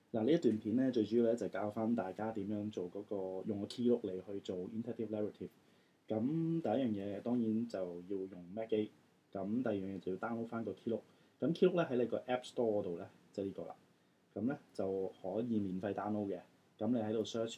嗱，呢一段片咧，最主要咧就係教翻大家點樣做嗰個用個 keynote 嚟去做 interactive narrative。咁第一樣嘢當然就要用 Mac 機，咁第二樣嘢就要 download 翻個 keynote。咁 keynote 咧喺你個 App Store 嗰度咧，即係呢個啦。咁咧就可以免費 download 嘅。咁你喺度 search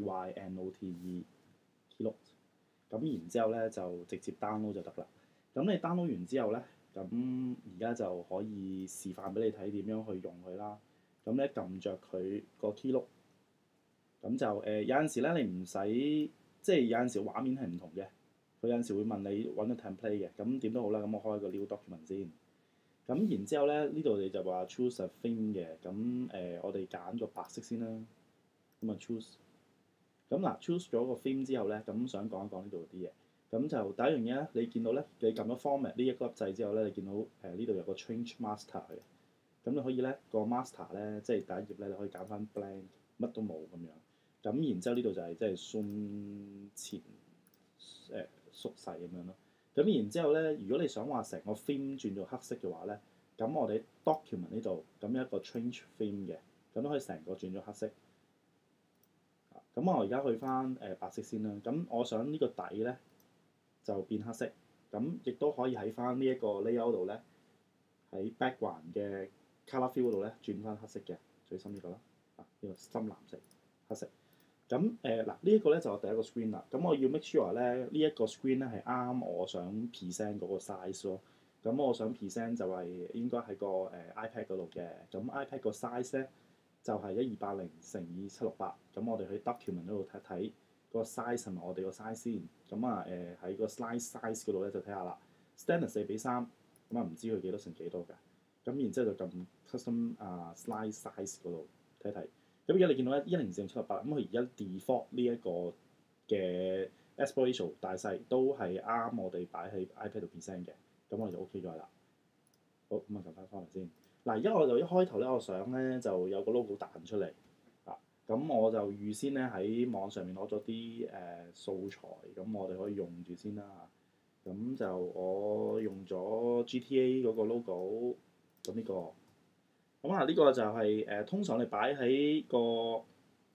keynote keynote。咁然之後咧就直接 download 就得啦。咁你 download 完之後咧，咁而家就可以示範俾你睇點樣去用佢啦。咁咧撳着佢個 keynote，咁就有陣時咧你唔使，即係有陣時畫面係唔同嘅，佢有陣時會問你揾個 template 嘅，咁點都好啦，咁我開個 new document 先，咁然之後咧呢度你就話 choose a theme 嘅，咁我哋揀個白色先啦，咁啊 choose，咁嗱 choose 咗個 theme 之後咧，咁想講一講呢度啲嘢，咁就第一樣嘢咧，你見到咧，你撳咗 format 呢一粒掣之後咧，你見到呢度有個 change master 嘅。咁你可以咧個 master 咧，即係第一頁咧，你可以揀翻 blank，乜都冇咁樣。咁然之後呢度就係即係 zoom 前縮細咁樣咯。咁然之後咧，如果你想話成個 theme 轉做黑色嘅話咧，咁我哋 document 呢度咁有一個 change theme 嘅，咁都可以成個轉咗黑色。咁我而家去翻白色先啦。咁我想呢個底咧就變黑色，咁亦都可以喺翻呢一個 layout 度咧，喺 background 嘅 colour fill 嗰度咧轉翻黑色嘅，最深呢個啦，呢個深藍色黑色。咁嗱呢一個咧就係第一個 screen 啦。咁我要 make sure 咧呢一個 screen 咧係啱我想 present 嗰個 size 咯。咁我想 present 就係應該喺個iPad 嗰度嘅。咁 iPad 個 size 咧就係1280乘以768。咁我哋去 document 嗰度睇睇嗰個 size 係咪我哋個 size 先。咁啊喺個 slide size 嗰度咧就睇下啦。standard 4:3，咁啊唔知佢幾多乘幾多㗎。咁然之後就撳 custom slide size 嗰度睇睇。咁而家你見到咧10:768，咁佢而家 default 呢一個嘅 aspect ratio 大細都係啱我哋擺喺 iPad 度 present 嘅，咁我就 OK 咗啦。好，咁啊撳翻嚟先。嗱，而家我就一開頭咧，我想咧就有個 logo 彈出嚟啊，咁我就預先咧喺網上面攞咗啲素材，咁我哋可以用住先啦。咁就我用咗 GTA 嗰個 logo，咁呢個。咁啊，呢個就係通常你擺喺個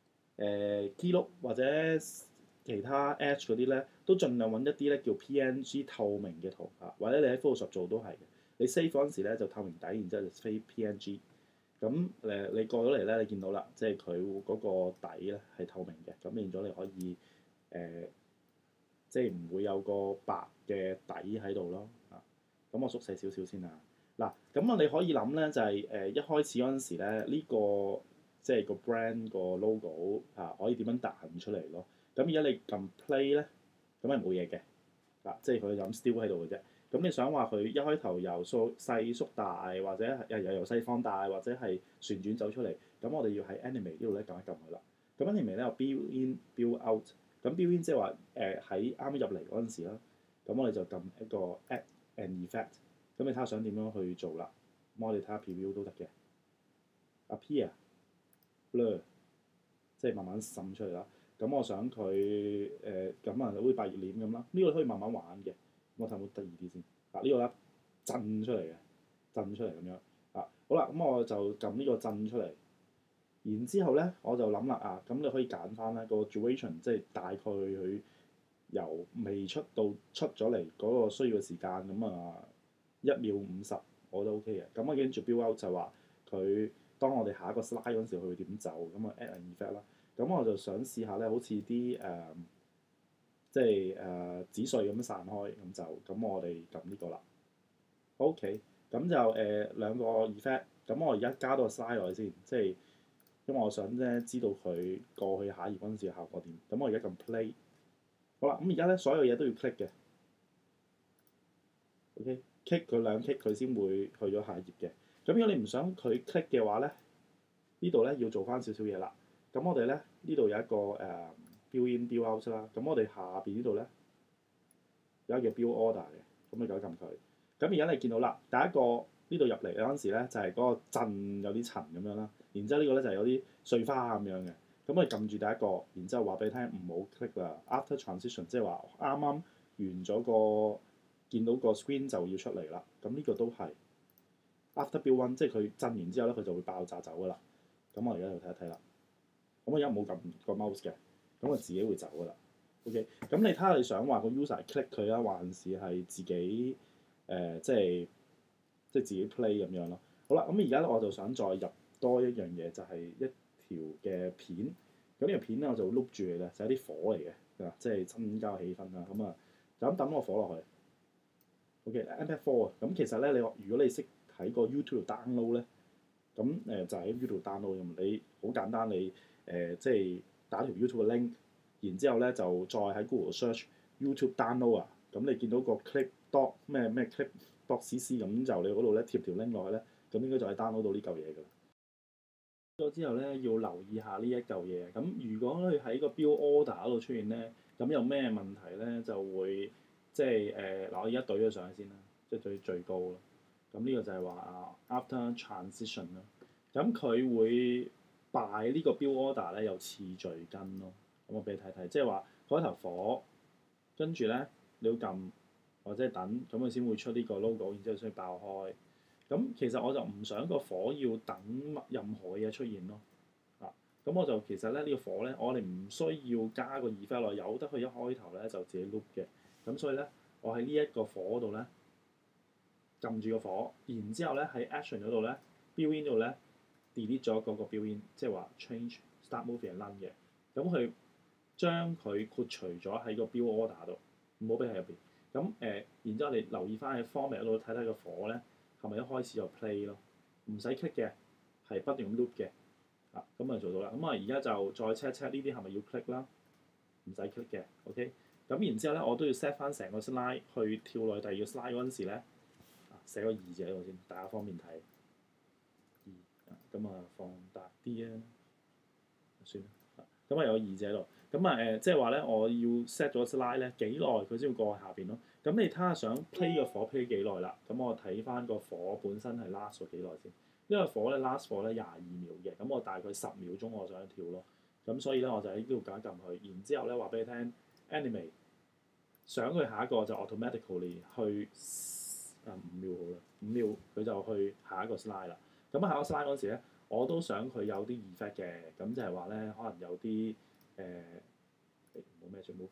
keynote 或者其他 Edge 嗰啲咧，都盡量揾一啲咧叫 PNG 透明嘅圖啊，或者你喺 Photoshop 做都係嘅。你 save 嗰陣時咧就透明底，然之後就 save PNG。咁你過咗嚟咧，你見到啦，即係佢嗰個底咧係透明嘅，咁變咗你可以即係唔會有個白嘅底喺度咯。啊，咁我縮細少少先啊。嗱，咁啊你可以諗咧，就係一開始嗰陣時咧，呢個即係個 brand 個 logo 可以點樣彈出嚟咯。咁而家你撳 play 咧，咁係冇嘢嘅，即係佢就咁 still 喺度嘅啫。咁你想話佢一開頭由細縮大，或者由細放大，或者係旋轉走出嚟，咁我哋要喺 animate 呢度咧撳一撳佢啦。咁 animate 咧有 build in build out，咁 build in 即係話喺啱啱入嚟嗰陣時啦，咁我哋就撳一個 add an effect。咁你睇下想點樣去做啦？咁我哋睇下 preview 都得嘅。appear blur 即係慢慢滲出嚟啦。咁我想佢咁好似百葉簾咁啦。呢個可以慢慢玩嘅。我睇冇得意啲先。呢個咧震出嚟嘅，震出嚟咁樣。好啦，咁我就撳呢個震出嚟。然之後咧，我就諗啦咁你可以揀翻咧個 duration，即係大概佢由未出到出咗嚟嗰個需要嘅時間咁1秒50，我覺得 OK 嘅。咁我跟住 build out 就話佢當我哋下一個 slide 嗰陣時，佢會點走咁add an effect 啦。咁我就想試下咧，好似啲即係紙碎咁散開咁我哋撳呢個啦。OK，咁就兩個 effect。咁我而家加多個 slide 落去先，即係因為我想咧知道佢過去下一頁嗰陣時效果點。咁我而家撳 play。好啦，咁而家咧所有嘢都要 click 嘅。OK。click 佢2 click 佢先會去咗下一頁嘅。咁如果你唔想佢 click 嘅話咧，呢度咧要做翻少少嘢啦。咁我哋咧呢度有一個build in build out 啦。咁我哋下邊呢度咧有一個叫 build order 嘅，咁你撳一撳佢。咁而家你見到啦，第一個呢度入嚟嗰陣時咧就係嗰個震有啲塵咁樣啦。然之後呢個咧就係有啲碎花咁樣嘅。咁我哋撳住第一個，然之後話俾你聽唔好 click 啦。After transition 即係話啱啱完咗個見到個 screen 就要出嚟啦。咁呢個都係 after build one，即係佢震完之後咧，佢就會爆炸走噶啦。 咁我而家就睇一睇啦。咁我而家冇撳個 mouse 嘅，咁我自己會走噶啦。OK，咁你睇下你想話個 user click 佢啊，還是係自己即係自己 play 咁樣咯。好啦，咁而家咧我就想再入多一樣嘢，就係一條嘅片。咁呢條片咧我就 loop 住嚟嘅，就係啲火嚟嘅，即係增加氣氛啦。咁啊，就咁抌個火落去。OK，MP4 啊。咁其實咧，如果你識喺個 YouTube download 咧，咁就喺 YouTube download 咁。你好簡單，你即係打條 YouTube 嘅 link，然之後咧就再喺 Google search YouTube download 啊。咁你見到個 click dot 咩 click dot cc 咁就你嗰度咧貼條 link 落去咧，咁應該就係 download 到呢嚿嘢㗎啦。咗之後咧，要留意下呢一嚿嘢。咁如果佢喺個 build order 嗰度出現咧，咁有咩問題咧？就會即係嗱，我而家對咗上去先啦，即係最高啦。咁呢個就係話after transition 啦。咁佢會擺呢個 build order 咧有次序跟咯。咁我俾你睇睇，即係話開頭火，跟住咧你要撳或者等，咁佢先會出呢個 logo，然之後先爆開。咁其實我就唔想個火要等任何嘢出現咯。咁我就其實咧呢個火咧，我哋唔需要加個 effect 落，由得佢一開頭咧就自己 loop 嘅。咁所以咧，我喺呢一個火度咧撳住個火，然之後咧喺 action 嗰度咧 build in 度咧 delete 咗嗰個 build in，即係話 change start movie and run 嘅。咁佢將佢豁除咗喺個 build order 度，唔好俾喺入邊。咁然之後你留意翻喺 format 嗰度睇睇個火咧係咪一開始就 play 咯，唔使 click 嘅，係不斷咁 loop 嘅。咁就做到啦。咁而家就再 check 呢啲係咪要 click 啦，唔使 click 嘅。OK， 咁然之後咧，我都要 set 翻成個 slide 去跳落去第二個 slide 嗰陣時咧，寫個2字喺度先，大家方便睇。咁放大啲啊，算啦。咁有個2字喺度。咁即係話咧，我要 set 咗 slide 咧幾耐佢先會過去下邊咯。咁你睇下想 play 個火 play 幾耐啦？咁我睇翻個火本身係 last 咗幾耐先。因為火咧 last 火咧22秒嘅，咁我大概10秒鐘我想跳咯。咁所以咧我就喺呢度撳一撳佢，然之後咧話俾你聽 animate， 想佢下一個就 automatically 去5秒好啦，5秒佢就去下一個 slide 啦。咁下一個 slide 嗰時咧，我都想佢有啲 effect 嘅，咁就係話咧可能有啲冇咩 move，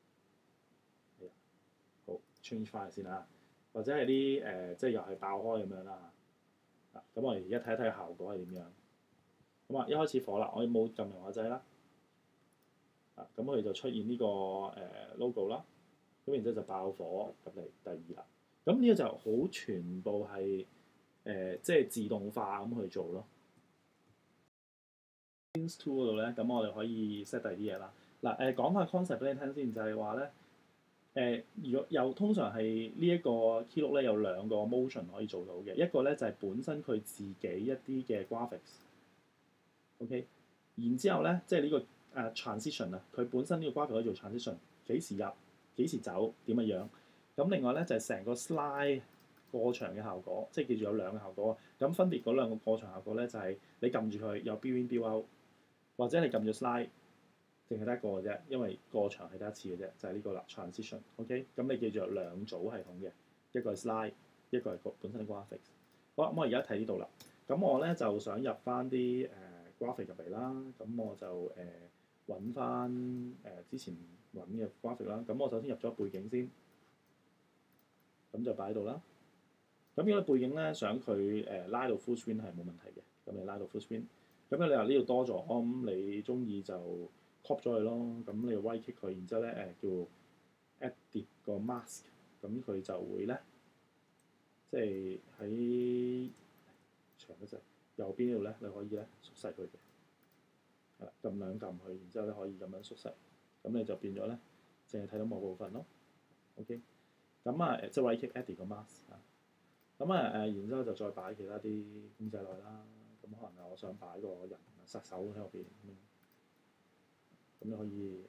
好 change 翻嚟先啦，或者係啲即係又係爆開咁樣啦。咁我哋而家睇一睇效果係點樣。一開始火啦，我冇撳任何掣啦。咁佢就出現呢個logo 啦。咁然之後就爆火入嚟第2啦。咁呢個就好全部係即係自動化咁去做咯。Scenes Tool 嗰度咧，咁我哋可以 set 第啲嘢啦。講下 concept 俾你聽先，就係話咧。如果通常係呢一個 keynote 咧有2個 motion 可以做到嘅，一個咧就係本身佢自己一啲嘅 graphics，OK，然之後咧即係呢個transition 啊，佢本身呢個 graphic 可以做 transition， 幾時入幾時走點嘅樣。咁另外咧就係成個 slide 過場嘅效果，即係記住有2個效果。咁分別嗰2個過場效果咧就係你撳住佢有 build in build out， 或者你撳住 slide。淨係得一個嘅啫，因為過場係得一次嘅啫，就係呢個啦 transition。OK， 咁你記住有2組系統嘅，一個係 slide， 一個係本身嘅 graphics。好啦，咁我而家睇呢度啦。咁我咧就想入翻啲graphic 入嚟啦。咁我就揾翻之前揾嘅 graphic 啦。咁我首先入咗背景先，咁就擺喺度啦。咁如果背景咧想佢拉到 full screen 係冇問題嘅，咁你拉到 full screen。咁你話呢度多咗，咁你中意就crop 咗佢咯，咁你 right click 佢，然之後咧叫 edit 個 mask， 咁佢就會咧，即係喺長嗰陣右邊呢度咧，你可以咧縮細佢嘅，撳2撳佢，然之後咧可以咁樣縮細，咁你就變咗咧，淨係睇到某部分咯。OK， 咁即係 right click edit 個 mask 啊，咁然之後就再擺其他啲公仔落去啦。咁可能我想擺個人殺手喺入邊。咁你可以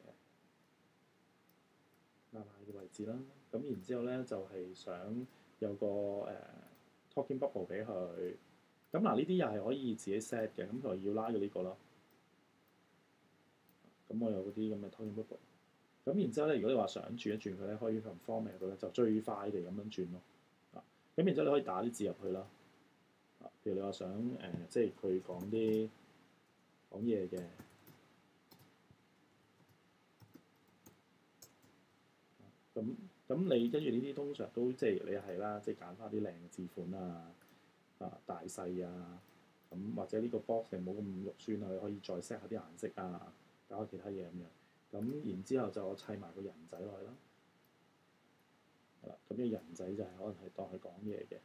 拉埋嘅位置啦。咁然之後咧就係想有個talking bubble 俾佢。咁呢啲又係可以自己 set 嘅。咁佢要拉咗呢個咯。咁我有嗰啲咁嘅 talking bubble。咁然之後咧，如果你話想轉一轉佢咧，可以從 format 度咧就最快地咁樣轉咯。咁然之後你可以打啲字入去啦。譬如你話想即係佢講啲講嘢嘅。咁你跟住呢啲通常都即係你係啦，即係揀翻啲靚嘅字款大細咁或者呢個 box 你冇咁肉酸你可以再 set 下啲顏色搞下其他嘢咁樣。咁然之後就砌埋個人仔落去啦。係啦，咁呢個人仔就係可能係當佢講嘢嘅。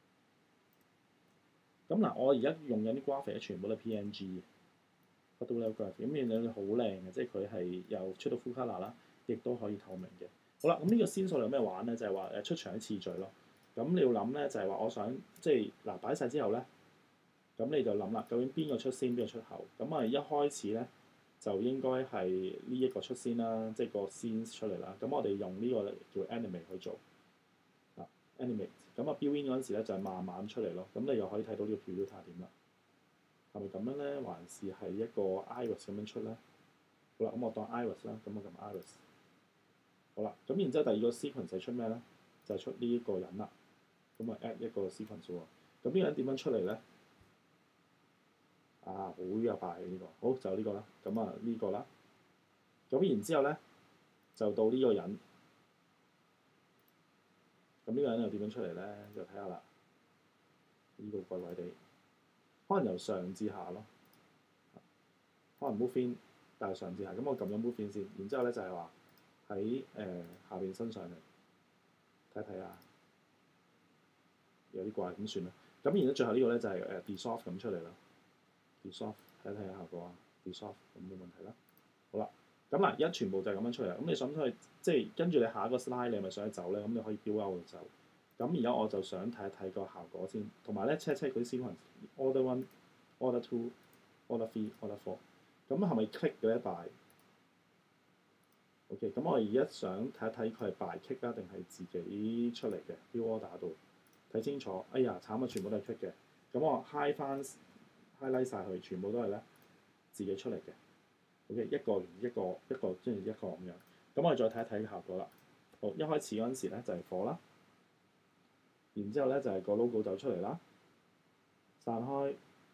咁嗱，我而家用緊啲 graphic 全部都係 PNG 嘅 ，photo graphic 咁見到佢好靚嘅，即係佢係又出到 full color 啦，亦都可以透明嘅。好啦，咁呢個先數有咩玩咧？就係話出場嘅次序咯。咁你要諗咧，就係話我想即係嗱擺晒之後咧，咁你就諗啦，究竟邊個出先，邊個出後？咁啊一開始咧就應該係呢一個出先啦，即係個 scene 出嚟啦。咁我哋用呢個叫 animate 去做animate。咁啊 build in 嗰陣時咧就係慢慢出嚟咯。咁你又可以睇到呢個 preview 睇下點啦。係咪咁樣咧？還是係一個 iris 咁樣出咧？好啦，咁我當 iris 啦，咁我撳 iris。好啦，咁然之後第二個 sequence 係出咩咧？就係出呢一個人啦。咁啊 add 一個 sequence 喎。咁呢個人點樣出嚟咧？好有霸氣呢個。好，就呢個啦。咁啊呢個啦。咁然之後咧就到呢個人。咁呢個人又點樣出嚟咧？就睇下啦。呢個怪怪地，可能由上至下咯。可能 move in， 但係上至下。咁我撳咗 move in 先，然之後咧就係話喺下邊伸上嚟睇睇啊，有啲怪咁算啦。咁然之後最後呢個咧就係dissolve 咁出嚟啦。dissolve 睇睇下效果啊 ，dissolve 咁冇問題啦。好啦，咁嗱而家全部就係咁樣出嚟啦。咁你想去即係跟住你下一個 slide 你係咪想去走咧？咁你可以標勾就走。咁而家我就想睇一睇個效果先，同埋咧 check 嗰啲 sequence，order one、order two、order three、order four。咁係咪 click 嘅咧 by？ OK， 咁我而家想睇一睇佢係 by click 啊，定係自己出嚟嘅 build order 度睇清楚。哎呀，慘啊！全部都係 click 嘅。咁我 highlight 晒佢，全部都係咧自己出嚟嘅。OK， 一個完一個，一個跟住一個咁樣。咁我哋再睇一睇效果啦。好，一開始嗰陣時咧就係火啦。然之後咧就係個 logo 走出嚟啦，散開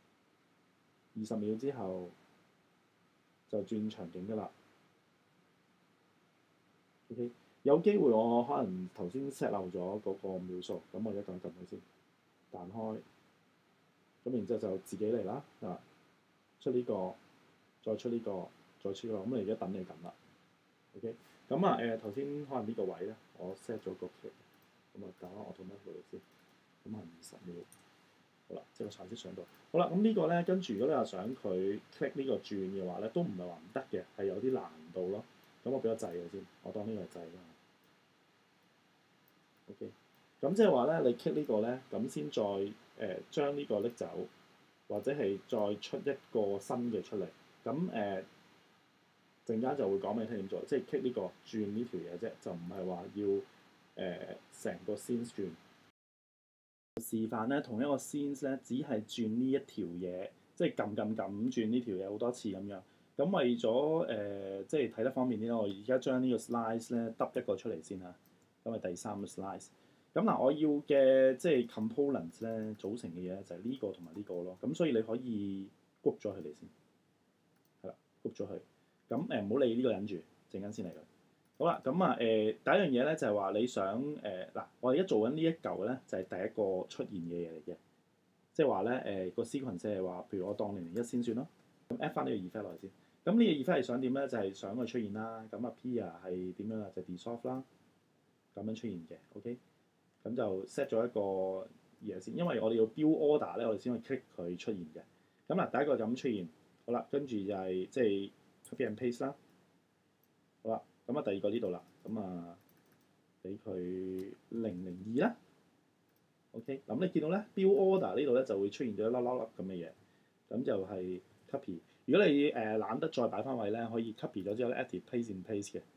20秒之後就轉場景㗎啦。OK， 有機會我可能頭先 set 漏咗嗰個秒數，咁我而家撳佢先，彈開，咁然之後就自己嚟啦，出呢個，再出呢個，再出呢個，咁你而家等你撳啦。OK， 咁頭先可能呢個位咧，我 set 咗個 clip。咁啊，打翻我套咩過嚟先？咁係20秒。好啦，即係個橙色上到。好啦，咁呢個咧，跟住如果你話想佢 click 呢個轉嘅話咧，都唔係話唔得嘅，係有啲難度咯。咁我俾個掣佢先，我當呢個係掣啦。OK， 咁即係話咧，你 click 呢個咧，咁先再將呢個拎走，或者係再出一個新嘅出嚟。咁陣間就會講俾你聽點做，即係 click 呢個轉呢條嘢啫，就唔係話要成個 scene 轉。示範咧，同一個 scene 咧，只係轉呢一條嘢，即係撳轉呢條嘢好多次咁樣。咁為咗即係睇得方便啲啦，我而家將呢個 slice 咧揼一個出嚟先嚇。咁係第3個 slice。咁嗱，我要嘅即係 components 咧組成嘅嘢就係呢個同埋呢個咯。咁所以你可以 group 咗佢哋先，係啦，group 咗佢。咁唔好理呢個人住，陣間先嚟佢。好啦，咁第一樣嘢咧就係話你想嗱，我哋而家做緊呢一嚿咧就係第一個出現嘅嘢嚟嘅，即係話咧個 sequence 係話，譬如我當001先算咯，咁 add 翻呢個 effect 落嚟先。咁呢個 effect 係想點咧？就係想佢出現啦。咁appear 係點樣啊？就 dissolve 啦，咁樣出現嘅。OK，咁就 set 咗一個嘢先，因為我哋要 build order 咧，我哋先可以 click 佢出現嘅。咁嗱，第一個就咁出現，好啦，跟住就係即係 copy and paste 啦。好啦。咁第二個呢度啦，咁俾佢002啦。OK， 咁你見到咧 build order 呢度咧就會出現咗一粒粒咁嘅嘢，咁就係 copy。如果你懶得再擺翻位咧，可以 copy 咗之後咧 active paste in paste 嘅。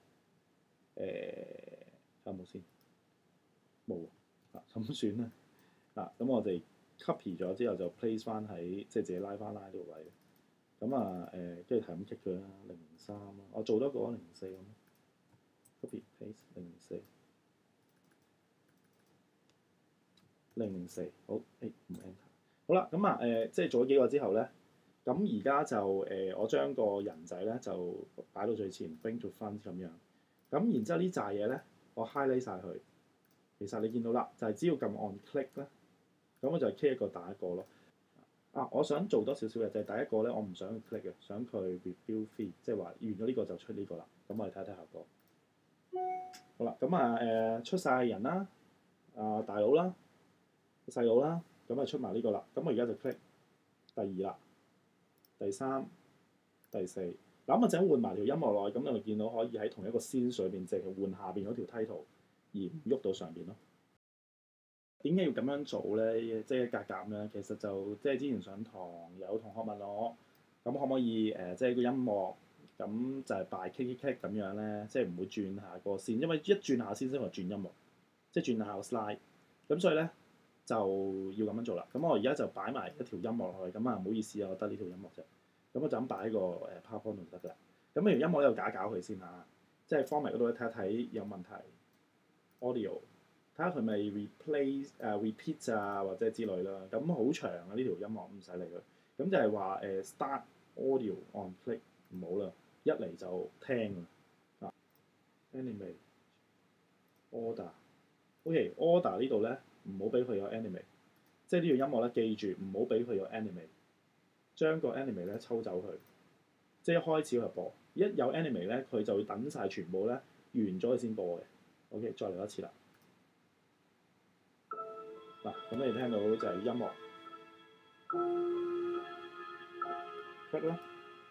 有冇先？冇咁算啦。咁我哋 copy 咗之後就 place 翻喺即係自己拉呢個位。咁跟住係咁 kick 佢啦，003啦，我做多個004咁。copy paste 004，好，唔 enter。好啦，咁即係做咗幾個之後咧， 咁而家就我將個人仔咧就擺到最前 ，bring to front 咁樣。咁然之後呢扎嘢咧，我 highlight 晒佢。其實你見到啦，就係只要撳按 click 咧，咁我就 click 一個打一個咯。我想做多少少嘅就係第一個咧，我唔想佢 click 嘅，想佢 rebuild feed，即係話完咗呢個就出呢個啦。咁我哋睇睇效果。好啦，咁出晒人啦，大佬啦，細佬啦，咁出埋呢個啦。咁我而家就 click 第二啦，第三、第四。嗱咁我陣換埋條音樂落去，咁你咪見到可以喺同一個 scene 上邊，淨係換下邊嗰條 title，而唔喐到上邊咯。點解要咁樣做咧？即係格格咁樣，其實就即係之前上堂有同學問我，咁可唔可以即係個音樂咁就係擺 click click 咁樣咧，即係唔會轉下個線，因為一轉下線先話轉音樂，即係轉下個 slide。咁所以咧就要咁樣做啦。咁我而家就擺埋一條音樂落去，咁唔好意思啊，我得呢條音樂啫。咁我就咁擺喺個PowerPoint 度得㗎啦。咁條音樂咧就搞佢先嚇，即係 format 嗰度咧睇一睇有問題 audio。睇下佢咪 repeat 啊或者之類啦，咁好長啊呢條音樂唔使理佢，咁就係話start audio on click 唔好啦，一嚟就聽啊 animate order，OK order 呢度咧唔好俾佢有 animate，即係呢條音樂咧記住唔好俾佢有 animate，將個 animate 咧抽走佢，即係一開始佢就播，一有 animate 咧佢就會等晒全部咧完咗佢先播嘅 ，OK 再嚟一次啦。嗱，咁你聽到就係音樂 click 啦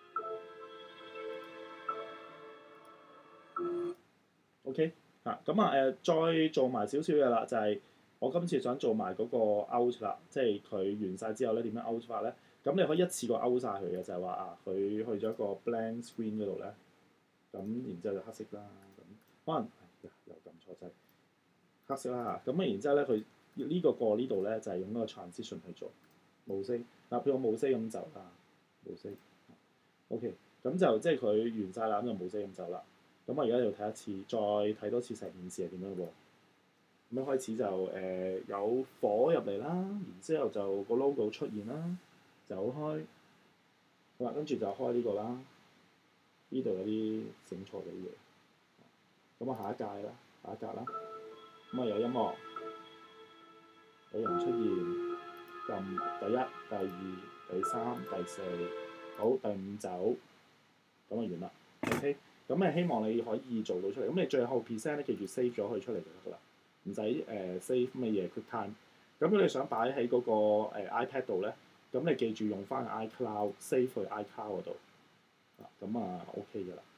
，OK 再做埋少少嘢啦，就係我今次想做埋嗰個 out 啦，即係佢完晒之後咧點樣 out 法咧？咁你可以一次過 out 晒佢嘅，就係話佢去咗一個 blank screen 嗰度咧，咁然之後就黑色啦，咁可能又撳錯掣，黑色啦嚇，咁然之後咧佢呢個過呢度咧就係用嗰個 transition 去做冇聲，譬如我冇聲咁走啦，冇聲 ，OK，咁就即係佢完晒啦，咁就冇聲咁走啦。咁我而家要睇一次，再睇多次成件事係點樣喎？咁一開始就有火入嚟啦，然之後就個 logo 出現啦，走開，好啦，跟住就開呢個啦，呢度有啲整錯嘅嘢，咁下一屆啦，下一格啦，咁有音樂，有人出現，撳第一、第二、第三、第四，好，第五走，咁完啦 ，OK。咁希望你可以做到出嚟。咁你最後 present 咧，記住 save 咗佢出嚟就得㗎啦，唔使save 乜嘢 QuickTime。咁如果你想擺喺嗰個iPad 度咧，咁你記住用翻 iCloud save 去 iCloud 嗰度，咁OK 㗎啦。